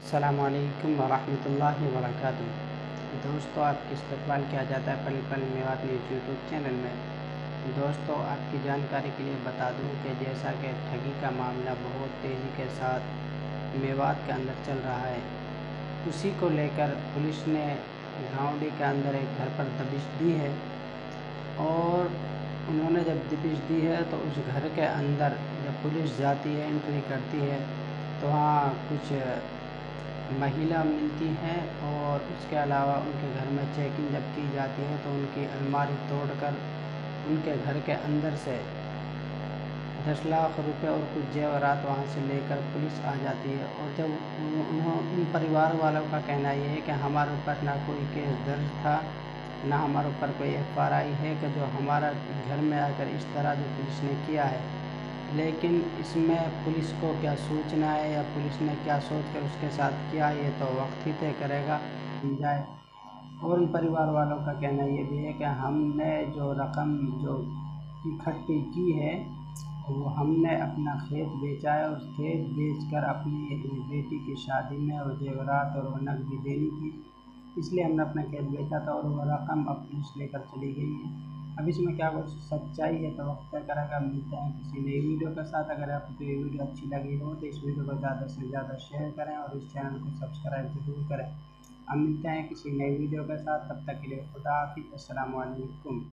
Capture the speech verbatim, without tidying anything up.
अस्सलामुअलैकुम वरहमतुल्लाहि वबरकातुहू। दोस्तों, आपका इस्तकबाल किया जाता है पल पल मेवात न्यूज़ यूट्यूब चैनल में। दोस्तों, आपकी जानकारी के लिए बता दूं कि जैसा कि ठगी का मामला बहुत तेज़ी के साथ मेवात के अंदर चल रहा है, उसी को लेकर पुलिस ने गाँवडी के अंदर एक घर पर दबिश दी है। और उन्होंने जब दबिश दी है तो उस घर के अंदर जब पुलिस जाती है, एंट्री करती है, तो वहाँ कुछ महिला मिलती हैं और उसके अलावा उनके घर में चेकिंग जब की जाती है तो उनकी अलमारी तोड़कर उनके घर के अंदर से दस लाख रुपए और कुछ जेवरात वहाँ से लेकर पुलिस आ जाती है। और जब उन्हों उन परिवार वालों का कहना ये है कि हमारे ऊपर ना कोई केस दर्ज था, ना हमारे ऊपर कोई एफ आर आई है कि जो हमारा घर में आकर इस तरह जो पुलिस ने किया है। लेकिन इसमें पुलिस को क्या सूचना है या पुलिस ने क्या सोचकर उसके साथ किया, ये तो वक्त ही तय करेगा जाए। और उन परिवार वालों का कहना ये भी है कि हमने जो रकम जो इकट्ठी की है वो हमने अपना खेत बेचा है, उस खेत बेचकर अपनी बेटी की शादी में और जेवरात और नकदी देनी थी, इसलिए हमने अपना खेत बेचा था और वो रकम अब पुलिस लेकर चली गई है। अब इसमें क्या कुछ सच्चाई है तो वक्त तय करेगा। मिलते हैं किसी नई वीडियो के साथ। अगर आपको ये वीडियो अच्छी लगी हो तो इस वीडियो को ज़्यादा से ज़्यादा शेयर करें और इस चैनल को सब्सक्राइब जरूर करें। अब मिलते हैं किसी नई वीडियो के साथ, तब तक के लिए खुदा हाफिज़। अस्सलाम वालेकुम।